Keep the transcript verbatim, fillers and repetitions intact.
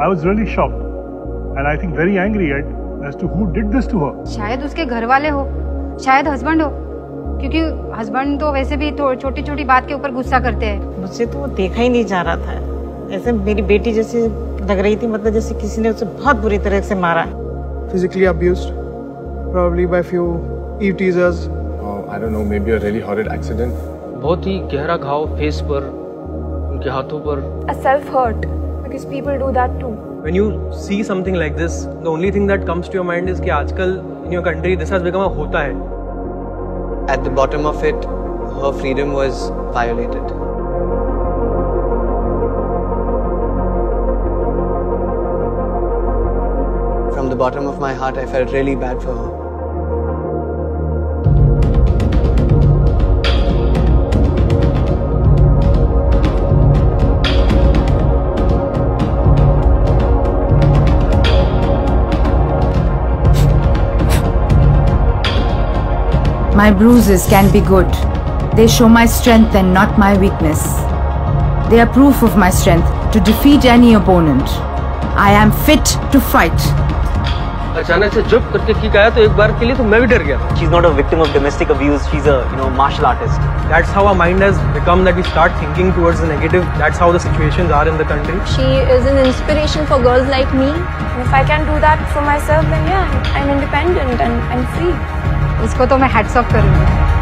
I was really shocked and I think very angry at as to who did this to her. शायद उसके घर वाले हो, शायद हस्बैंड हो, क्योंकि हस्बैंड तो वैसे भी छोटी छोटी बात के ऊपर गुस्सा करते हैं। मुझसे तो वो देखा ही नहीं जा रहा था, ऐसे मेरी बेटी जैसे लग रही थी, मतलब जैसे किसी ने उसे बहुत बुरी तरह से मारा। Physically abused, probably by few eve teasers. Oh, I don't know, maybe a really horrid accident. बहुत ही गहरा घाव फेस पर, उनके हाथों पर। A self hurt, because people do that too. When you see something like this, the only thing that comes to your mind is कि आजकल in your country this has become a होता है. At the bottom of it, her freedom was violated. From the bottom of my heart, I felt really bad for her. My bruises can be good. They show my strength and not my weakness. They are proof of my strength to defeat any opponent. I am fit to fight. अचानक से चुप करके kick आया तो एक बार के लिए तो मैं भी डर गया. She's not a victim of domestic abuse. She's a, you know, martial artist. That's how our mind has become, that we start thinking towards the negative. That's how the situations are in the country. She is an inspiration for girls like me. And if I can do that for myself, then yeah, I'm independent and I'm free. इसको तो मैं hats off करूँगी।